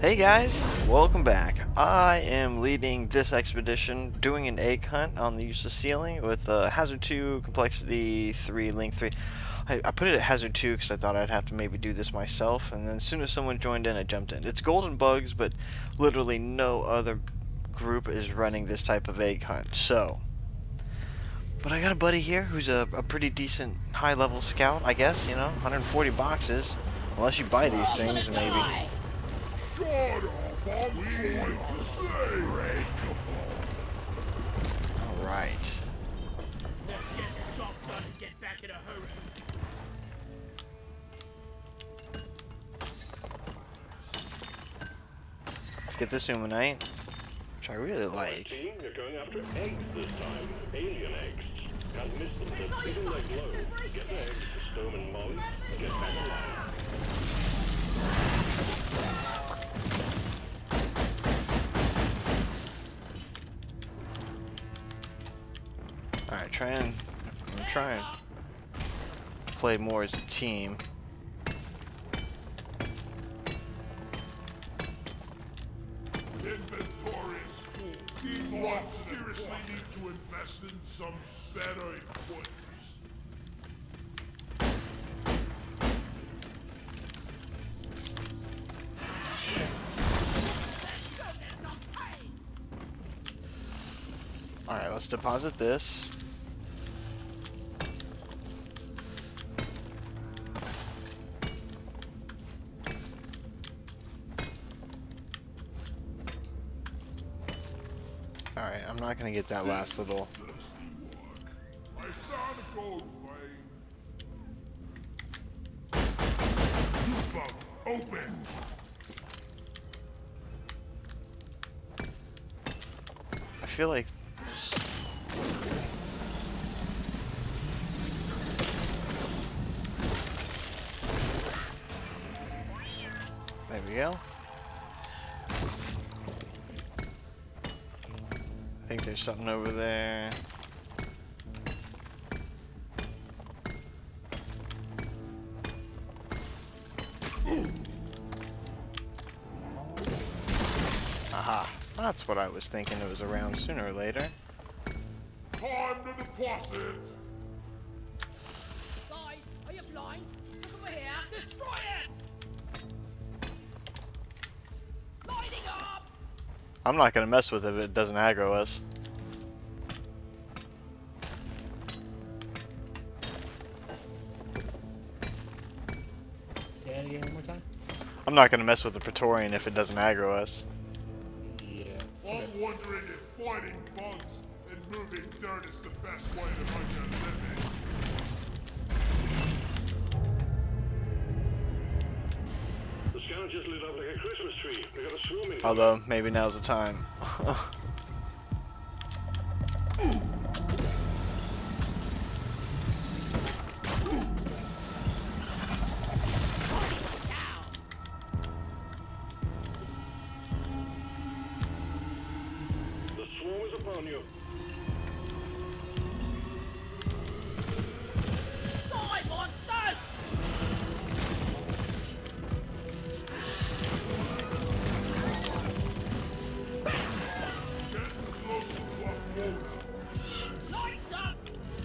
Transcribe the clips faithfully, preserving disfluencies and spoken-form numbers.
Hey guys, welcome back. I am leading this expedition, doing an egg hunt on the useless ceiling with uh, Hazard two, Complexity three, Link three. I, I put it at Hazard two because I thought I'd have to maybe do this myself, and then as soon as someone joined in, I jumped in. It's golden bugs, but literally no other group is running this type of egg hunt, so... But I got a buddy here who's a, a pretty decent high-level scout, I guess, you know, one hundred forty boxes, unless you buy these things, maybe. Alright. Let's get this Umanite, which I really like. Team, you're going after eggs this time. Alien eggs. Can't miss them. Just even they glow. Get the eggs, Storm and Molly, and get back alive. Alright, try and I'm trying to play more as a team. Inventory is full. People seriously need to invest in some better equipment. Alright, let's deposit this. Alright, I'm not gonna get that last little. I found a gold vein. Bug, open. I feel like there we go. I think there's something over there. Aha. That's what I was thinking. It was around sooner or later. Time to deposit. Guys, are you blind? Look over here. Destroy it! Lighting up! I'm not gonna mess with it if it doesn't aggro us. Say that again one more time? I'm not gonna mess with the Praetorian if it doesn't aggro us. Yeah. I'm wondering if fighting bugs and moving dirt is the best way to make a living. The scout just lit up like a Christmas tree. They got a swarming. Although, maybe now's the time. The swarm is upon you. Die, monsters! Get closer to our quota. Lights up!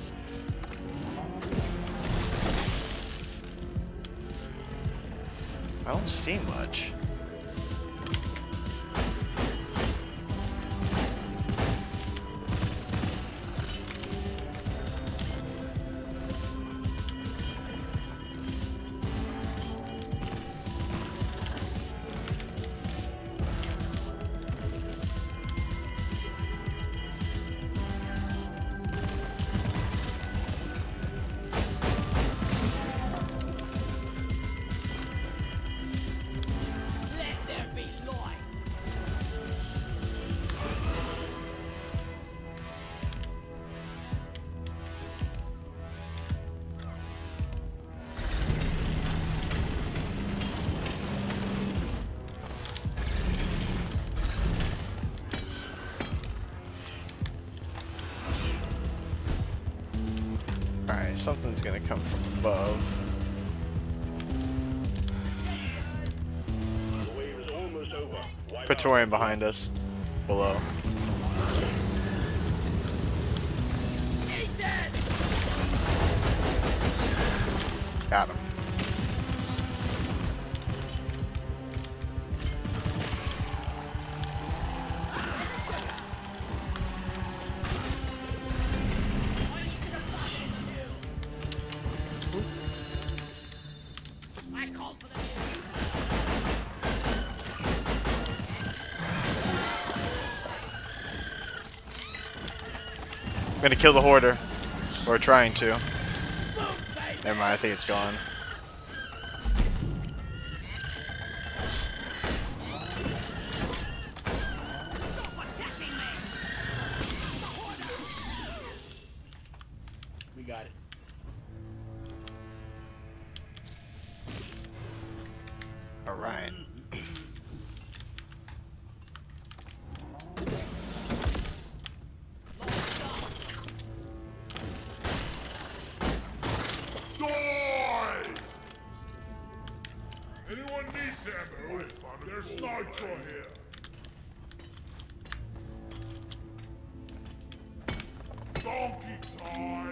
I don't see much. Let there be light! Alright, something's gonna come from above. The wave is almost over. Praetorian behind us. Below. Eat that! Got him. I called for the I'm gonna kill the Hoarder. Or trying to. Never mind, I think it's gone. We got it. Alright. Die! Anyone needs ammo? There's nitro here. Donkey time!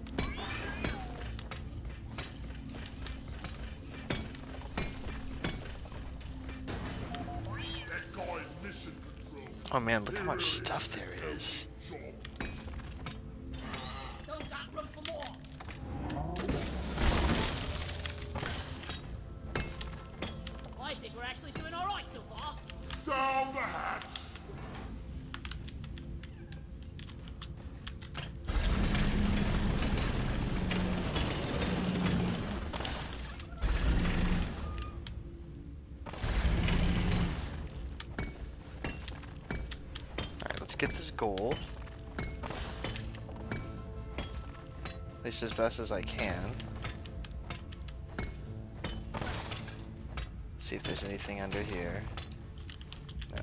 That guy is mission control. Oh man, look how much stuff there is. Don't got room for more. I think we're actually doing all right so far. Down the hatch! Alright, let's get this gold. At least as best as I can. See if there's anything under here. No.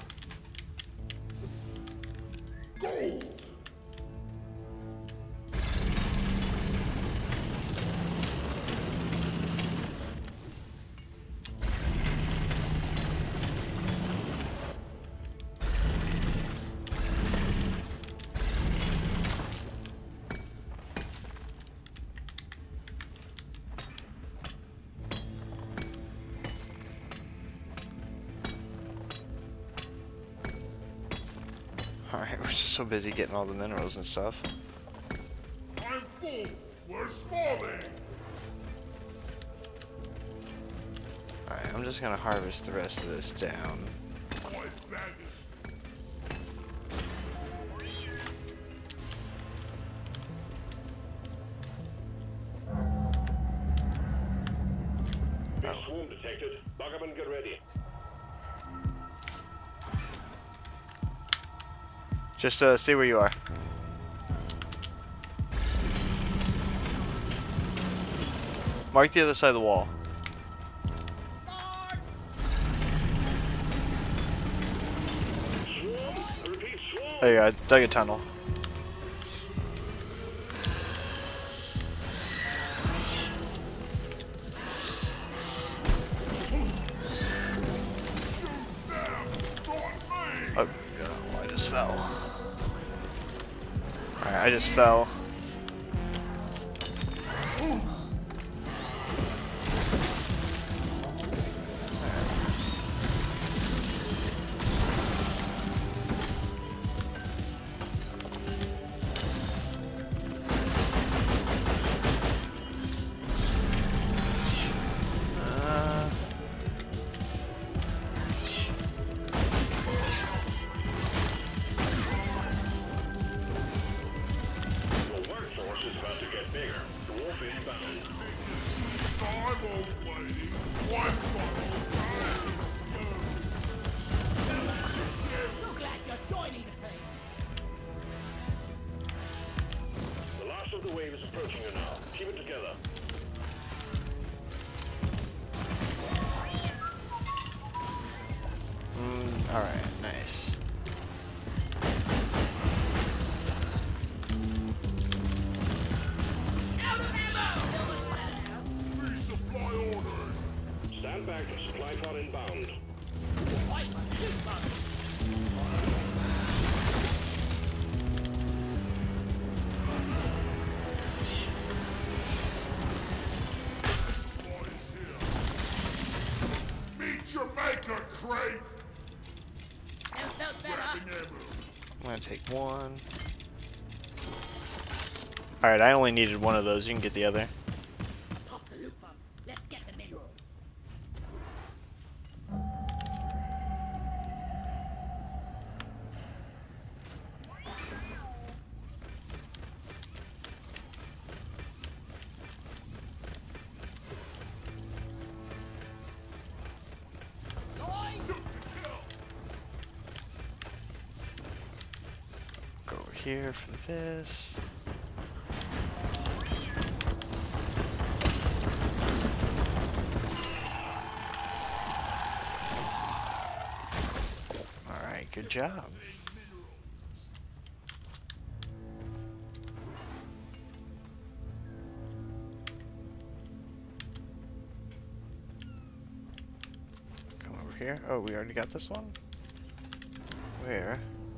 Gold! Alright, we're just so busy getting all the minerals and stuff. I'm full! We're smalling! Alright, I'm just gonna harvest the rest of this down. My bag is... Big swarm detected. Buck up and get ready. Just uh, stay where you are. Mark the other side of the wall. Mark! Swarm? I repeat, swarm! There you go, I dug a tunnel. Oh, oh, I just fell. Alright, I just fell. Uh, Your workforce is about to get bigger. Dwarf inbound. Time, old lady! One funnel time! So glad you're joining the team. The last of the wave is approaching you now. Keep it together. mm, Alright, nice. Out of ammo! Resupply ordered! Stand back. Supply pod inbound. Meet your maker, Crate! Never felt better. Grabbing ammo. I'm gonna take one. Alright, I only needed one of those. You can get the other. Pop the loot pump. Let's get the mineral. Go over here for this. Alright, good job. Come over here. Oh, we already got this one? Where?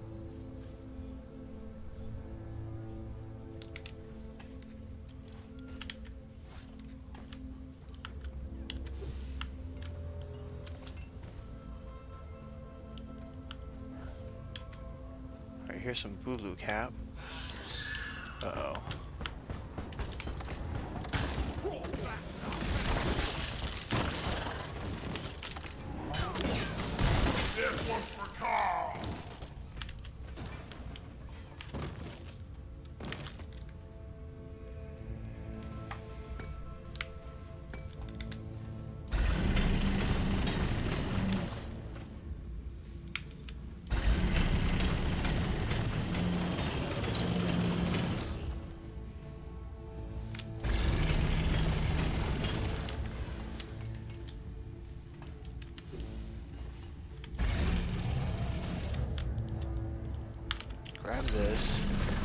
Alright, here's some Bulu cap. Uh-oh. This one's for Carl! Grab this.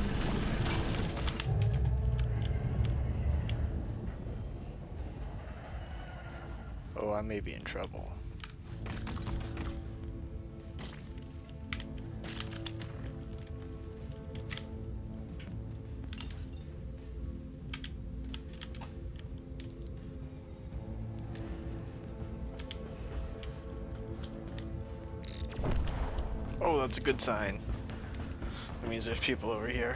Oh, I may be in trouble. Oh, that's a good sign. That means there's people over here.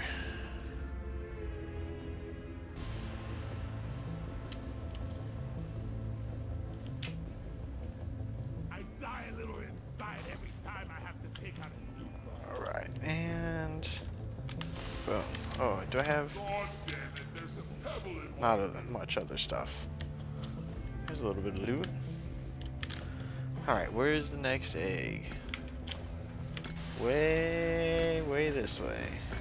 I die a little inside every time I have to take out a loot box. Alright, and... boom. Oh, do I have... God damn it, there's a pebble in not a, much other stuff. There's a little bit of loot. Alright, where's the next egg? Way, way this way.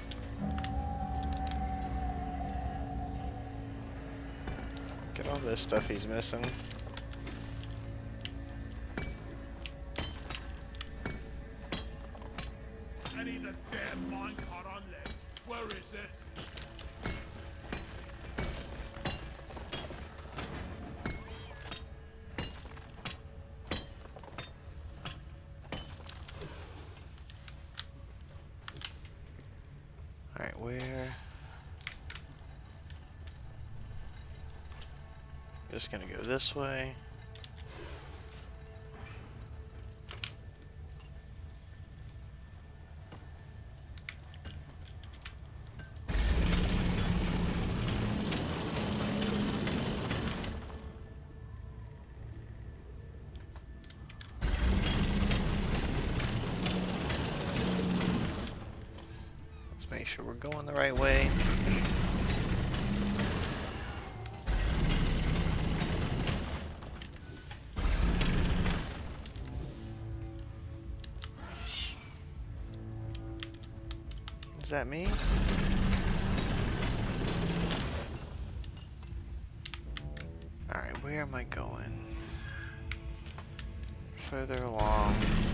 Get all this stuff he's missing. I need a damn minecart on legs. Where is it? Alright, where? Just gonna go this way. Let's make sure we're going the right way. Is that me? Alright, where am I going? Further along.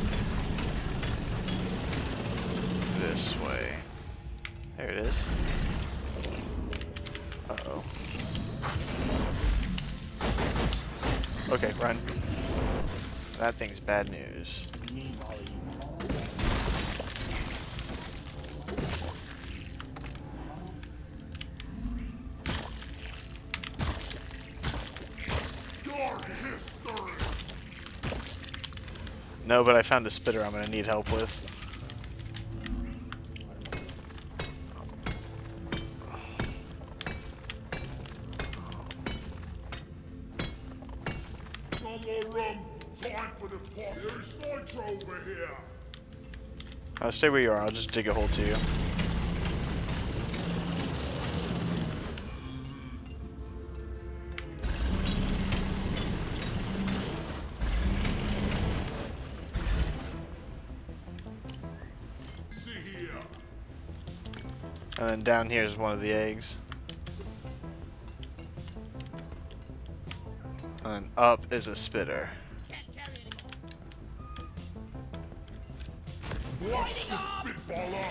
This way. There it is. Uh-oh. Okay, run. That thing's bad news. Need No, but I found a spitter I'm gonna need help with. No more rum. Time for the pot. There's nitro over here. Uh, stay where you are. I'll just dig a hole to you. See here. And then down here is one of the eggs. And then up is a spitter. Watch the spitballer.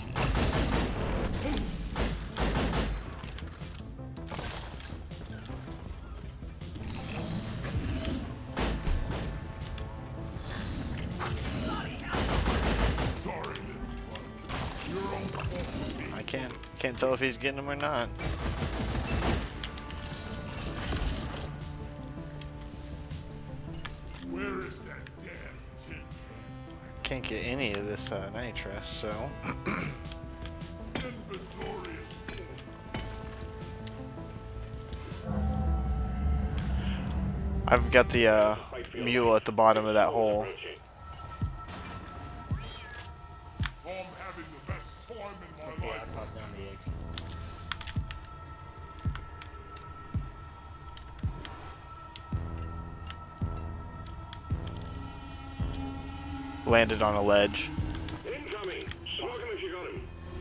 Sorry, little one. Your own fault. I can't can't tell if he's getting them or not. Where is that damn tin Can't get any of this uh, nitrous, so can? Inventory is full. I've got the uh, mule at the bottom of that hole. I'm having the best time in my Yeah, life. I tossed down the egg. Landed on a ledge. Incoming! Smoke him if you got him.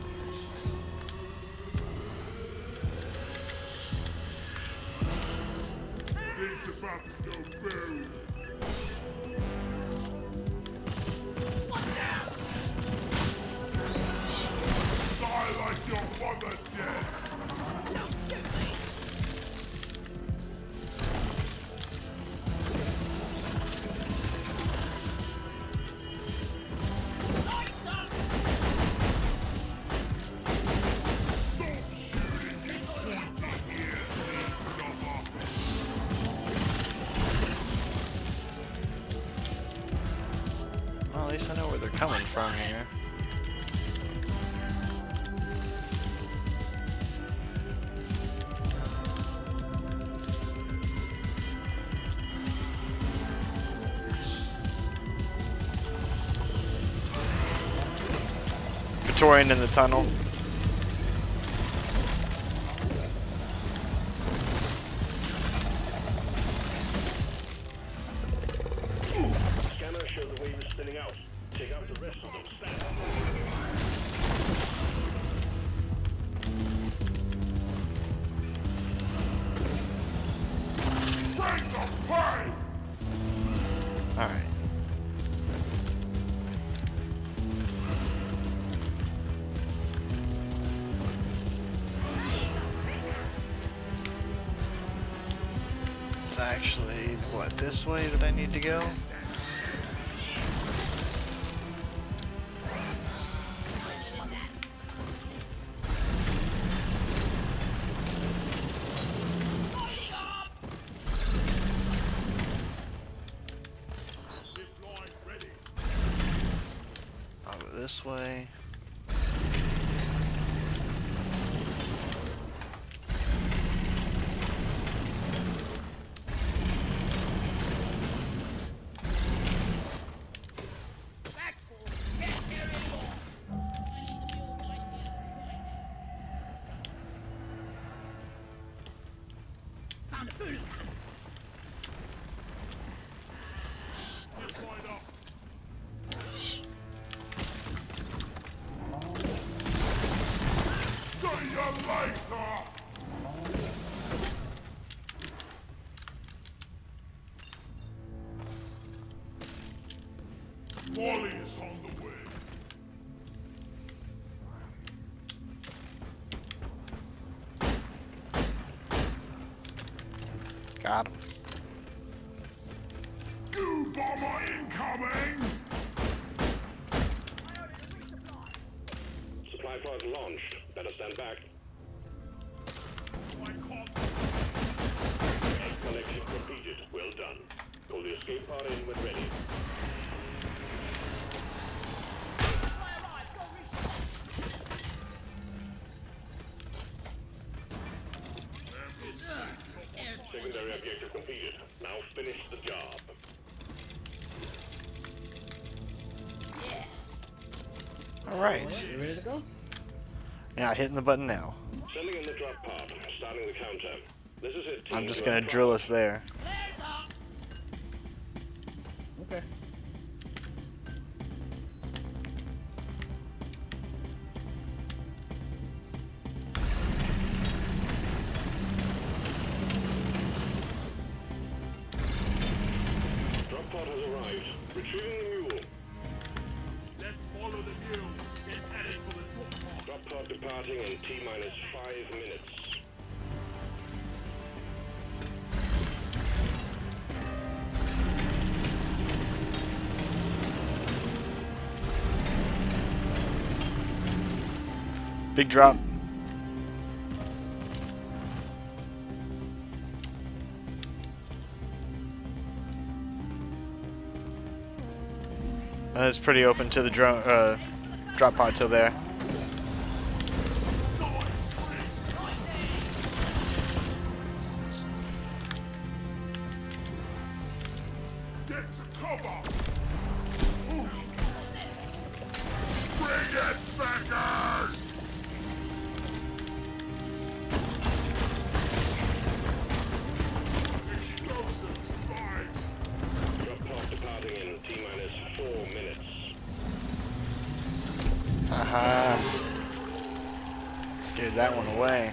Things about to go boom. Die like your mother dead. Stop shooting me pointy ears, lover. Well, at least I know where they're coming from here. Victorian in the tunnel. Scanner showed the wave is spinning out. Take out the rest of them. Stand up. Bring the pain! Alright. It's actually, what, this way that I need to go? Zip line ready. I'll go this way. Back's full. Can't carry anymore. I need the mule right here. Found a food. Zip line up. See you later! Wally is on the way. Got him. Goo bomber incoming! Supply pod launched. Better stand back. I can't. Connection completed. Well done. Pull the escape pod in when ready. Alright. You ready to go? Yeah, hitting the button now. Sending in the drop pod. Starting the counter. This is it, team. I'm just You gonna have drill control. us there. Flares up. Okay. Drop pod has arrived. Retrieving the mule. Let's follow the mule. It's headed for the drop pod. Drop pod departing in T minus five minutes. Big drop. Uh, it's pretty open to the drone, uh, drop pod till there. Get to cover! Ooh. Bring it, beggars! Explosives, guys! Drop pod departing in T minus four minutes. Haha. Scared that one away.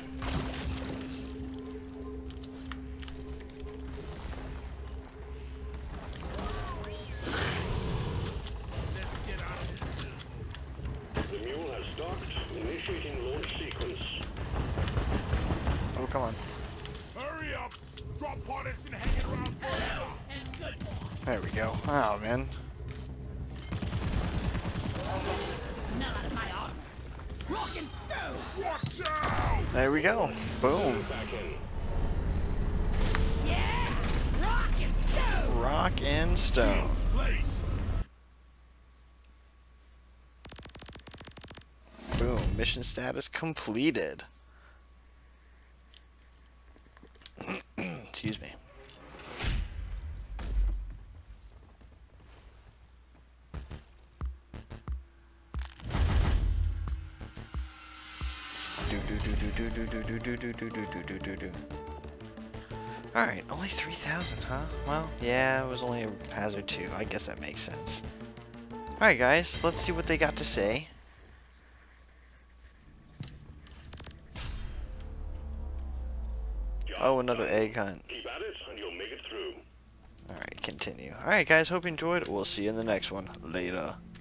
Let's get out of this. The mule has docked. Initiating launch sequence. Oh, come on. Hurry up! Drop pod isn't hanging around forever! And good boy. There we go. Oh, man. Smell out of my armor. Rock and stone. Watch out! There we go. Boom. Back in. Yeah. Rock and stone. Rock and stone. Place! Boom. Mission status completed. Excuse me. Do do do do do do do do do do do do do do do. All right, only three thousand, huh? Well, yeah, it was only a hazard two. I guess that makes sense. All right, guys, let's see what they got to say. Oh, another egg hunt. Keep at it, and you'll make it through. All right, continue. All right, guys, hope you enjoyed. We'll see you in the next one. Later.